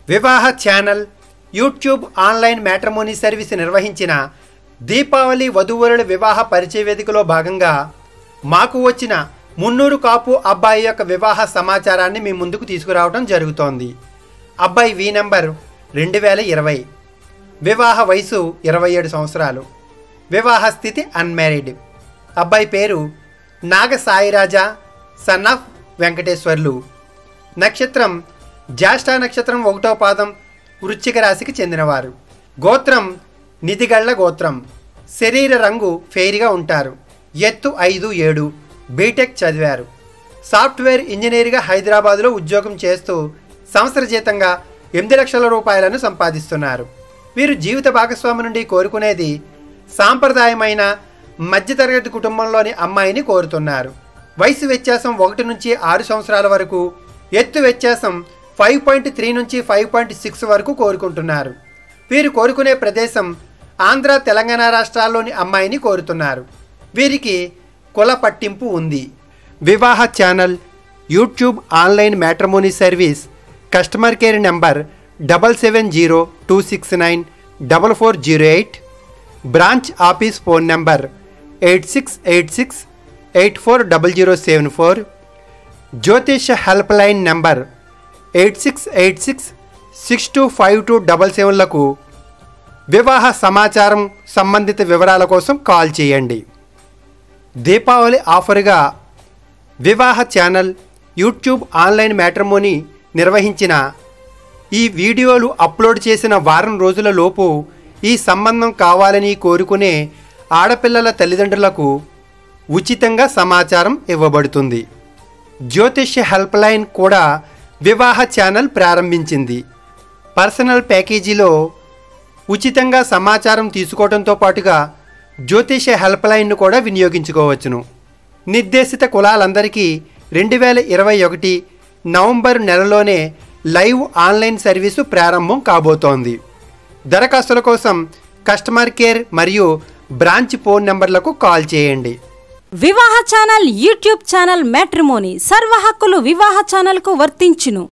వివాహ channel YouTube online matrimony service నిర్వహించిన దీపావళి వధూవరుల వివాహ పరిచయ వేదికలో భాగంగా మాకు వచ్చిన మున్నూరు కాపు అబ్బాయి యొక్క వివాహ సమాచారాన్ని మీ ముందుకు తీసుకురావడం జరుగుతోంది. అబ్బాయి వి నంబర్ 2020, వివాహ వయసు 27 సంవత్సరాలు, వివాహ స్థితి అన్మ్యారీడ్. అబ్బాయి పేరు నాగ సాయిరాజా సన్ ఆఫ్ వెంకటేశ్వర్లు. నక్షత్రం జ్యేష్ఠ నక్షత్రం 1వ పాదం, వృశ్చిక రాశికి చెందినవారు. గోత్రం నిధిగళ్ల గోత్రం. శరీర రంగు ఫెయిర్గా ఉంటారు. ఎత్తు 5'7", బీటెక్ చదివారు. సాఫ్ట్వేర్ ఇంజనీర్గా హైదరాబాదులో ఉద్యోగం చేస్తూ సంవత్సర జీతంగా 8 లక్షల రూపాయలను సంపాదిస్తున్నారు. వీరు జీవిత భాగస్వామి నుండి కోరుకునేది సాంప్రదాయమైన మధ్యతరగతి కుటుంబంలోని అమ్మాయిని కోరుతున్నారు. వయసు వ్యత్యాసం 1 నుంచి 6 సంవత్సరాల వరకు, ఎత్తు వ్యత్యాసం 5.3 నుంచి 5.6 వరకు కోరుకుంటున్నారు. వీరు కోరుకునే ప్రదేశం ఆంధ్ర, తెలంగాణ రాష్ట్రాల్లోని అమ్మాయిని కోరుతున్నారు. వీరికి కుల పట్టింపు ఉంది. Vivaha channel YouTube online matrimony service. Customer care number 7702694408. Branch office phone number 8686840074. జ్యోతిష హెల్ప్ లైన్ నెంబర్ 8686625277లకు వివాహ సమాచారం సంబంధిత వివరాల కోసం కాల్ చేయండి. దీపావళి ఆఫర్గా వివాహ ఛానల్ యూట్యూబ్ ఆన్లైన్ మ్యాట్రిమోనీ నిర్వహించిన ఈ వీడియోలు అప్లోడ్ చేసిన వారం రోజుల లోపు ఈ సంబంధం కావాలని కోరుకునే ఆడపిల్లల తల్లిదండ్రులకు ఉచితంగా సమాచారం ఇవ్వబడుతుంది. జ్యోతిష హెల్ప్ లైన్ కూడా వివాహ ఛానల్ ప్రారంభించింది. పర్సనల్ ప్యాకేజీలో ఉచితంగా సమాచారం తీసుకోవడంతో పాటుగా జ్యోతిష హెల్ప్ లైన్ను కూడా వినియోగించుకోవచ్చును. నిర్దేశిత కులాలందరికీ 2021 నవంబర్ నెలలోనే లైవ్ ఆన్లైన్ సర్వీసు ప్రారంభం కాబోతోంది. దరఖాస్తుల కోసం కస్టమర్ కేర్ మరియు బ్రాంచ్ ఫోన్ నెంబర్లకు కాల్ చేయండి. Vivaha channel YouTube channel matrimony సర్వ హక్కులు వివాహ ఛానల్కు వర్తించును.